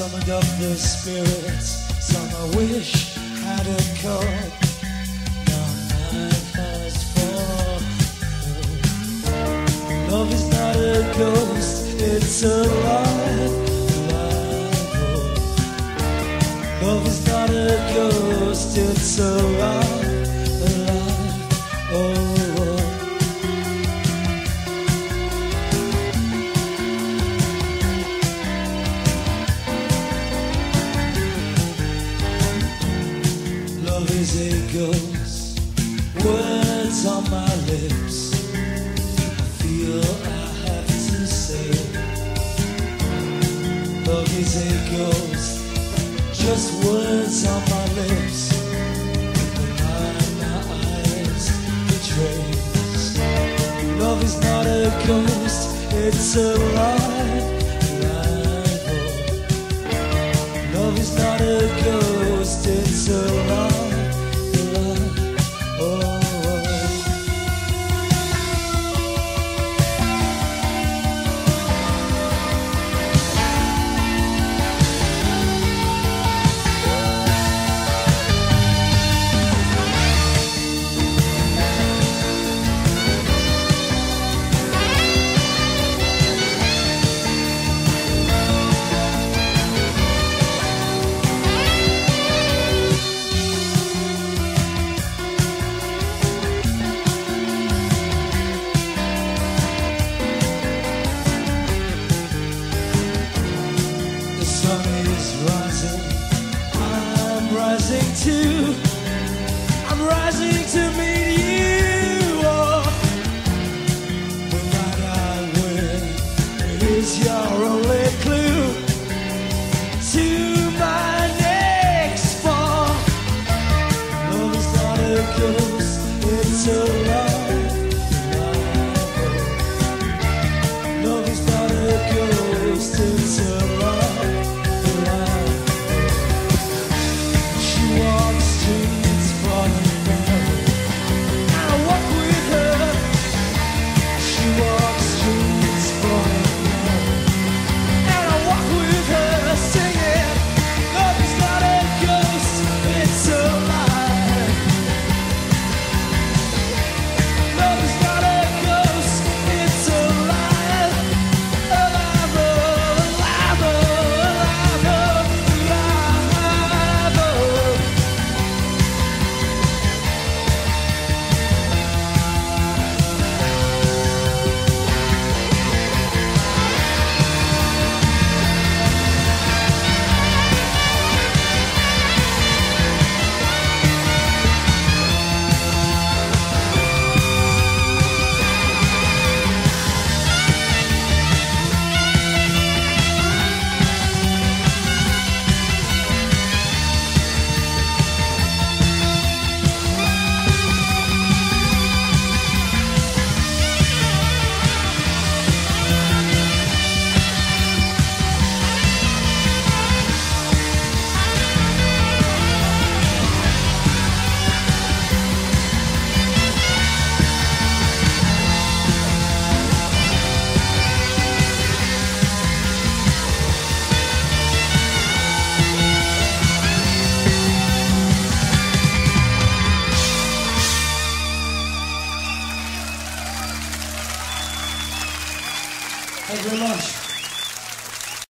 summoned up the spirits, some I wish had occurred. Now night has fallen. Love is not a ghost, it's alive, alive. Oh. Love is not a ghost, it's alive, alive. Oh. Love is a ghost, words on my lips, I feel I have to say. Love is a ghost, just words on my lips, the lie my eyes betrays. Love is not a ghost, it's alive, alive. Oh. Love is not a ghost, it's alive. Too. I'm rising to meet you. Oh, the night I win, it is your only clue to my next fall. Love is not a ghost, it's alive, alive. Love is not a ghost, it's alive, alive. Thank you very much.